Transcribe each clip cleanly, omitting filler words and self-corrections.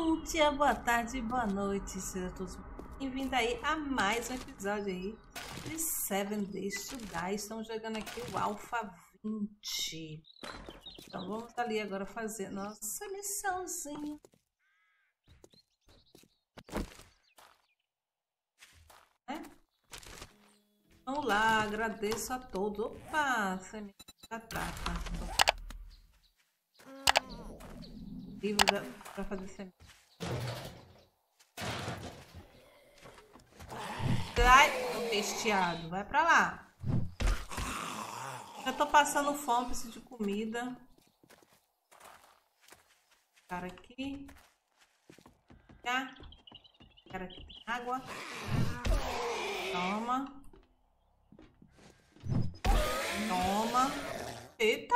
Bom dia, boa tarde, boa noite, sejam todos bem-vindos aí a mais um episódio aí de 7 Days to Die. Estamos jogando aqui o Alpha 20. Então vamos ali agora fazer nossa missãozinha. Vamos lá, agradeço a todos. Opa, semente da trata. Livro para fazer semente. Ai, tô bestiado. Vai pra lá. Já tô passando fome, preciso de comida. Cara aqui. Já. Cara aqui tem água. Toma. Toma. Eita.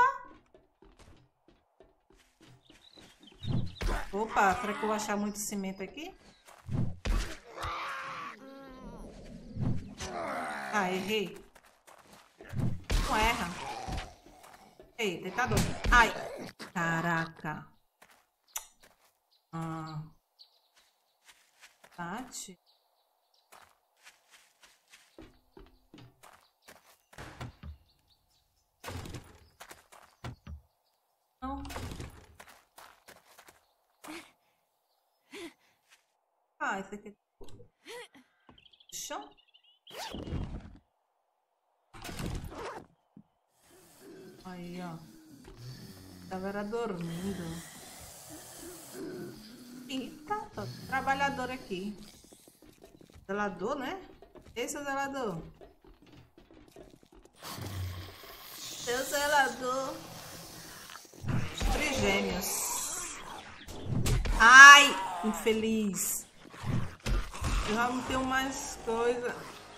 Opa, será que eu vou achar muito cimento aqui? Ah, errei. Não erra. Ei, deitador. Ai. Caraca. Bate. Não. Ah, esse aqui. Chão. Aí, ó. Tava dormindo. Eita, tá trabalhador aqui. Zelador, né? Esse é o zelador. Seu zelador. Trigêmeos. Ai, infeliz. Eu já não tenho mais coisa.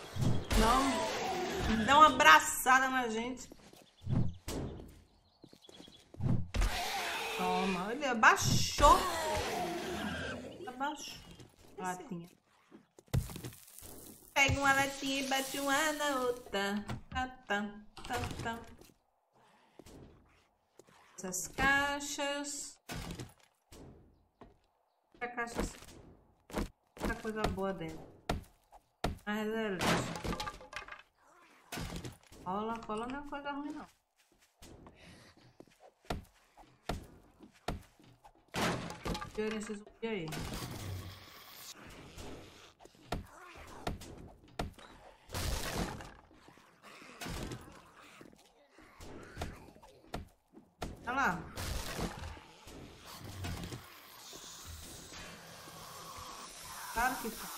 Não. Me dá uma abraçada na gente. Toma, ele abaixou. Abaixou. Latinha. Pega uma latinha e bate uma na outra. Tá. Essas caixas. A caixa. Muita coisa boa dentro. Mas é lixo. Cola não é coisa ruim, não. Olha esse zumbi aí. Olha lá. Claro que tá.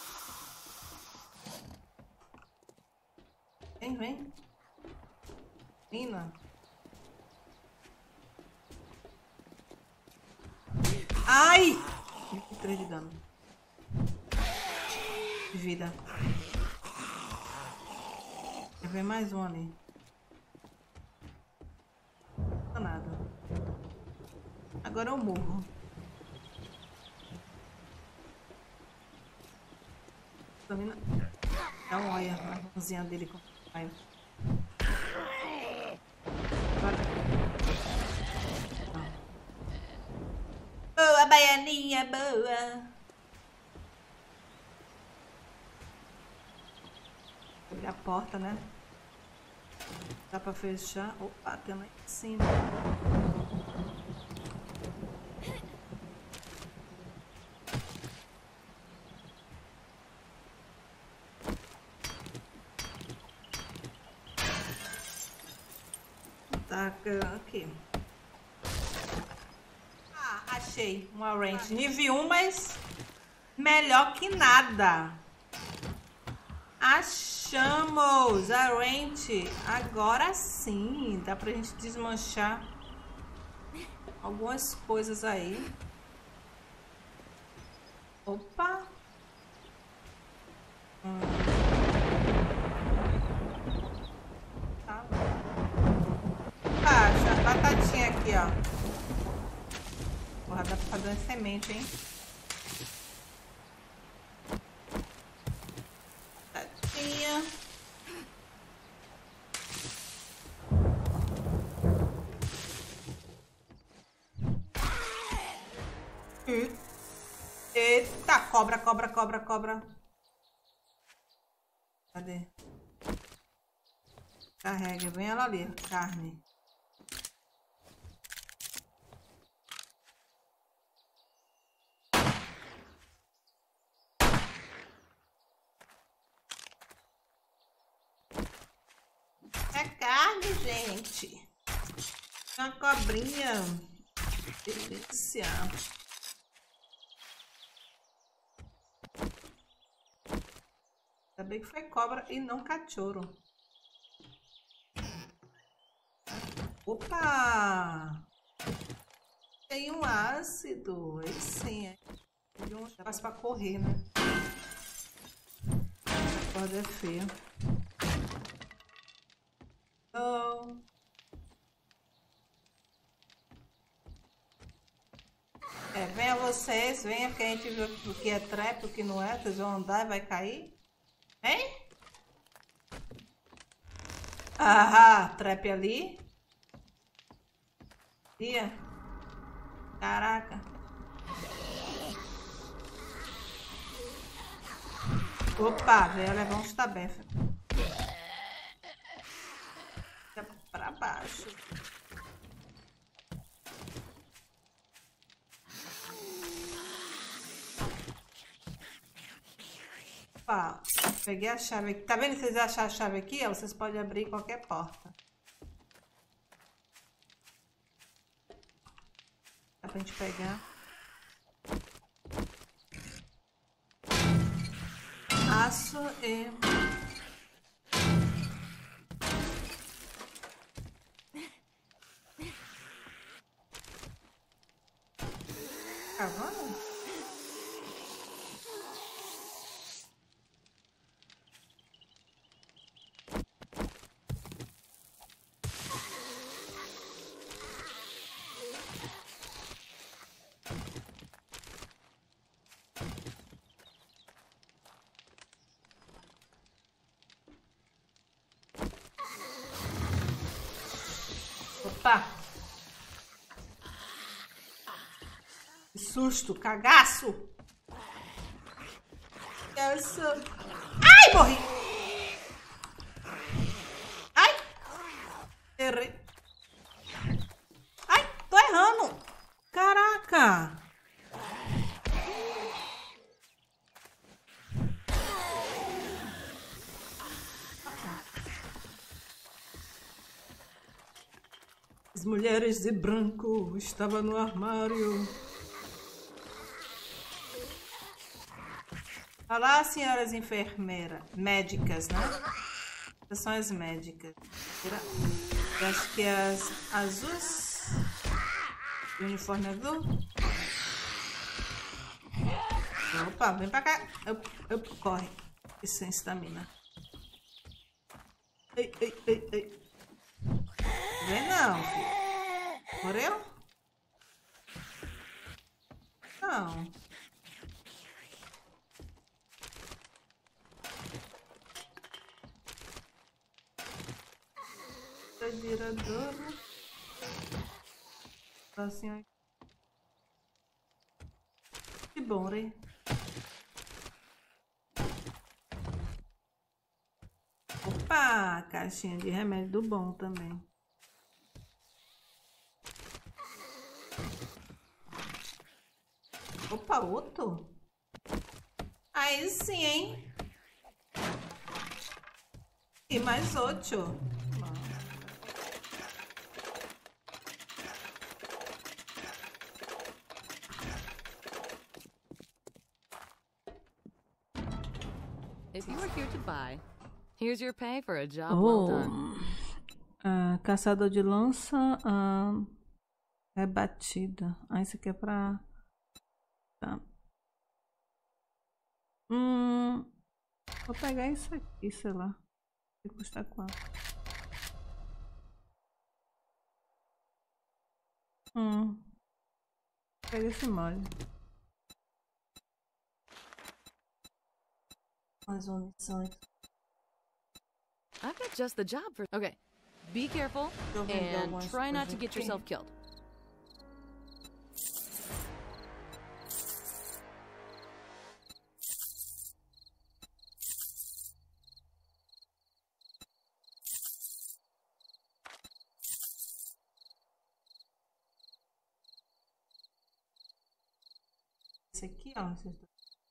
Vem. Mina. Ai! 23 de dano. De vida. Quer ver mais um ali? Não nada. Agora eu morro. Dá um olha na mãozinha dele com raiva. Boa, baianinha, boa. Abrir a porta, né? Dá pra fechar. Opa, tem lá em cima. Tá aqui. Achei uma range nível 1, mas melhor que nada. Achamos a range. Agora sim, dá pra gente desmanchar algumas coisas aí. Opa. Tá. Baixa, batatinha aqui, ó. Porra, dá pra fazer uma semente, hein? Batatinha. Eita, cobra, cobra, cobra, cobra. Cadê? Carrega, vem ela ali, carne. É carne, gente. Uma cobrinha. Delícia. Ainda bem que foi cobra e não cachorro. Opa! Tem um ácido. Aí sim, é. Tem um espaço pra correr, né? A corda é feia. Então... venha vocês, venha, porque a gente viu o que é trap, o que não é. Vocês vão andar e vai cair. Hein? Ah, trap ali. Ia. Caraca. Opa, veio levar uns tabefas. Fica pra baixo. Opa, peguei a chave aqui. Tá vendo? Se vocês acharem a chave aqui, ó, vocês podem abrir qualquer porta. Dá pra gente pegar. Aço e... Cavando? Opa! Que susto, cagaço! Ai, morri! Ai! Errei! Ai, tô errando! Caraca! As mulheres de branco estavam no armário. Olá, senhoras enfermeiras. Médicas, né? Essas são as médicas. Eu acho que as azuis. O uniforme azul. Opa, vem pra cá. Corre. Isso sem estamina. Ei, ei, ei, ei. Vem não, filho. Morreu? Não. Viradouro. Assim, que bom, né? Opa, caixinha de remédio do bom também. Opa, outro? Aí sim, hein? E mais 8. If you are here to buy, here's your pay for a job well done. Caçador de lança é batida. Ah, isso aqui é pra... Tá. Vou pegar isso aqui, sei lá. Vai custar 4. Pega esse molho. Mais uma missão aqui. I've got just the job for... Okay, be careful and try not to get yourself killed. esse aqui, ó. Esses dois.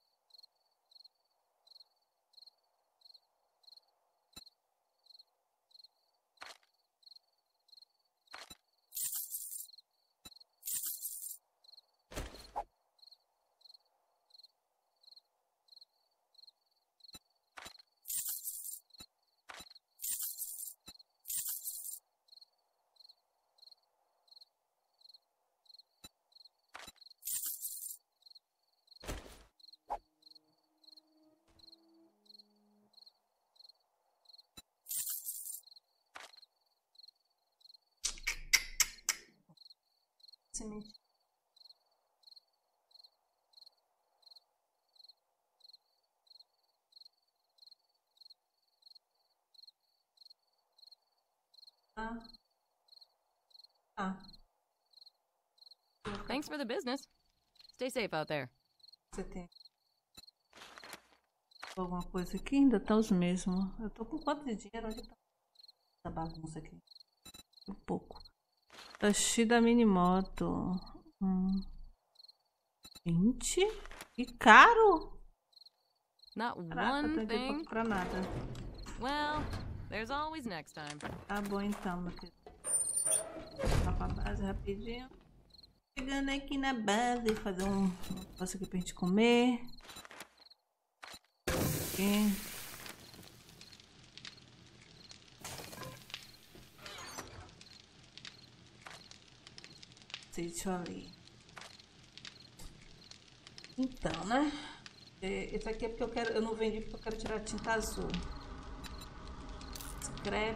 Semente. Thanks for the business. Stay safe out there. Você tem alguma coisa aqui? Ainda tá os mesmos. Eu tô com quanto de dinheiro? Onde tá essa bagunça aqui? Um pouco. Taxi da Minimoto. 20? E caro? Not Caraca, one não deu pra thing. comprar nada. Well, there's always next time. Tá bom então, meu querido. Vou pra base rapidinho. Chegando aqui na base, fazer um negócio aqui pra gente comer. Aqui. Sítio ali. Então, né? Esse aqui é porque eu quero. Eu não vendi porque eu quero tirar a tinta azul. Scrap.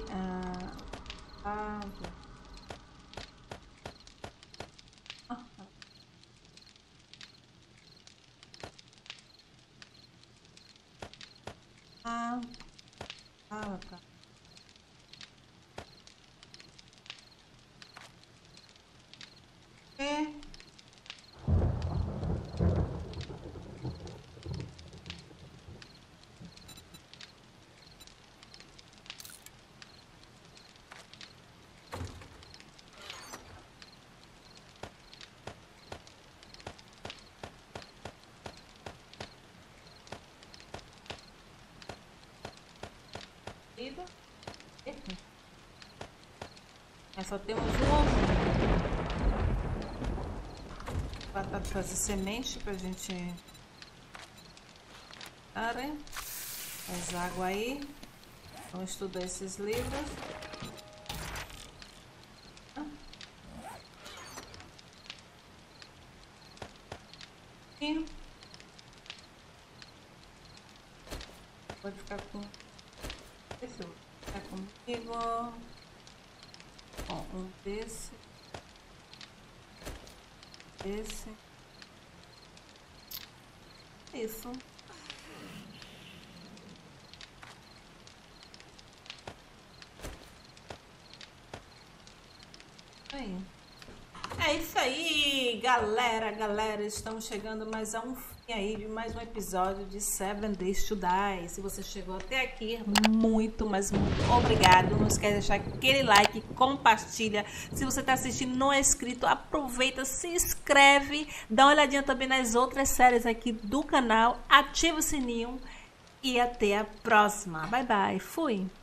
Tá. Só temos um ovo. Batata fazer semente pra gente. Faz água aí. Vamos estudar esses livros. Pode ficar com. Esse vai ficar comigo. Bom, um desse. Esse. Isso. Aí. É isso aí, galera, estamos chegando mais a um fim aí de mais um episódio de 7 Days to Die. Se você chegou até aqui, muito, mas muito obrigado. Não esquece de deixar aquele like, compartilha. Se você está assistindo e não é inscrito, aproveita, se inscreve, dá uma olhadinha também nas outras séries aqui do canal, ativa o sininho e até a próxima. Bye, bye, fui!